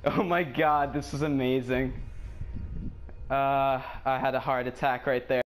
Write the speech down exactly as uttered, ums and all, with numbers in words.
Oh my god, this was amazing. Uh, I had a heart attack right there.